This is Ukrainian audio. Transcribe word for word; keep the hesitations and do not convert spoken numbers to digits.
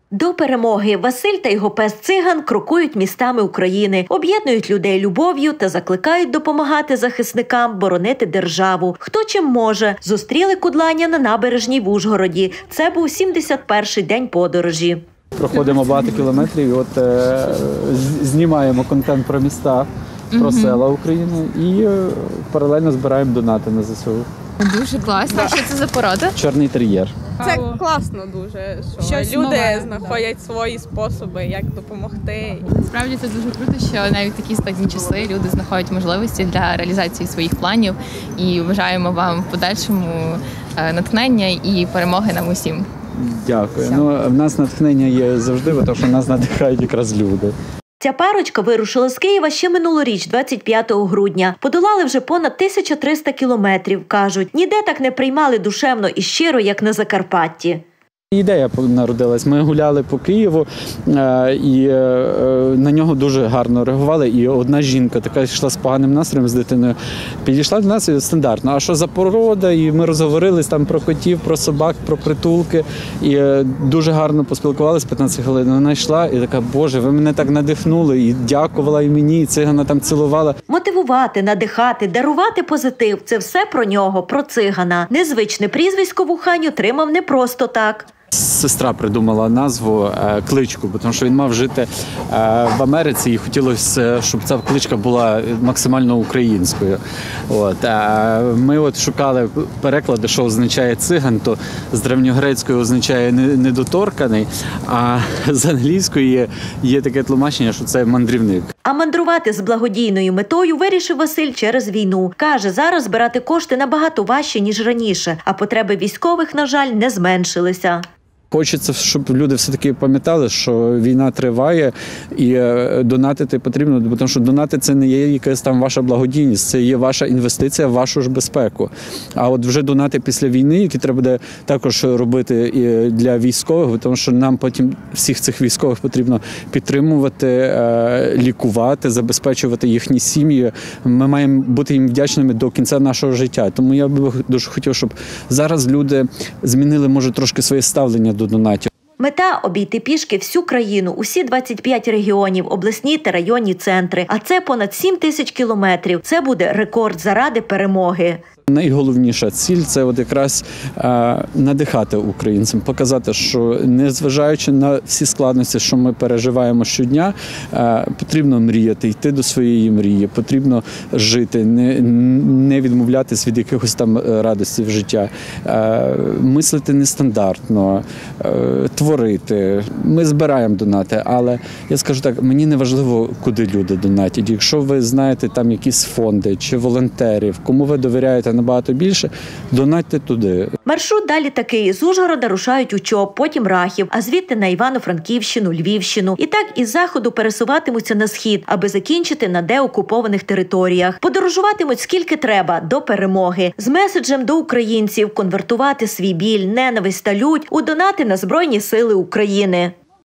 До перемоги Василь та його пес Циган крокують містами України, об'єднують людей любов'ю та закликають допомагати захисникам боронити державу. Хто чим може. Зустріли кудланя на набережній в Ужгороді. Це був сімдесят перший день подорожі. Проходимо багато кілометрів, і от е, знімаємо контент про міста, про села України і е, паралельно збираємо донати на ЗСУ. Дуже класно. Що це за порода? Чорний тер'єр. Це класно дуже, що Щось люди нове, знаходять да. свої способи, як допомогти. Справді це дуже круто, що навіть такі складні часи люди знаходять можливості для реалізації своїх планів. І бажаємо вам в подальшому натхнення і перемоги нам усім. Дякую. Все. Ну, в нас натхнення є завжди, тому що нас надихають якраз люди. Ця парочка вирушила з Києва ще минулоріч, двадцять п'ятого грудня. Подолали вже понад тисячу триста кілометрів, кажуть. Ніде так не приймали душевно і щиро, як на Закарпатті. Ідея народилась. Ми гуляли по Києву і на нього дуже гарно реагували. І одна жінка, така йшла з поганим настроєм з дитиною, підійшла до нас і стандартно. А що за порода? І ми розговорились там про котів, про собак, про притулки. І дуже гарно поспілкувалися п'ятнадцять хвилин. Вона йшла і така: Боже, ви мене так надихнули. І дякувала і мені, і Цигана там цілувала. Мотивувати, надихати, дарувати позитив – це все про нього, про Цигана. Незвичне прізвисько Вухань отримав не просто так. Сестра придумала назву, кличку, тому що він мав жити в Америці і хотілося, щоб ця кличка була максимально українською. От. Ми от шукали переклади, що означає циган, то з древньогрецької означає недоторканий, а з англійської є, є таке тлумачення, що це мандрівник. А мандрувати з благодійною метою вирішив Василь через війну. Каже, зараз збирати кошти набагато важче, ніж раніше, а потреби військових, на жаль, не зменшилися. Хочеться, щоб люди все-таки пам'ятали, що війна триває і донатити потрібно, тому що донати – це не є якась там ваша благодійність, це є ваша інвестиція в вашу ж безпеку. А от вже донати після війни, які треба буде також робити і для військових, тому що нам потім всіх цих військових потрібно підтримувати, лікувати, забезпечувати їхні сім'ї. Ми маємо бути їм вдячними до кінця нашого життя. Тому я би дуже хотів, щоб зараз люди змінили, може, трошки своє ставлення до донатів. Мета – обійти пішки всю країну, усі двадцять п'ять регіонів, обласні та районні центри. А це понад сім тисяч кілометрів. Це буде рекорд заради перемоги. Найголовніша ціль – це от якраз е, надихати українцям, показати, що незважаючи на всі складності, що ми переживаємо щодня, е, потрібно мріяти, йти до своєї мрії, потрібно жити, не, не відмовлятись від якихось там радостей життя, е, мислити нестандартно, е, творити. Ми збираємо донати, але я скажу так, мені не важливо, куди люди донатять. Якщо ви знаєте там якісь фонди чи волонтерів, кому ви довіряєте набагато більше, донатьте туди. Маршрут далі такий. З Ужгорода рушають у Чоп, потім Рахів, а звідти на Івано-Франківщину, Львівщину. І так із заходу пересуватимуться на схід, аби закінчити на деокупованих територіях. Подорожуватимуть скільки треба до перемоги. З меседжем до українців конвертувати свій біль, ненависть та лють у донати на Збройні сили України.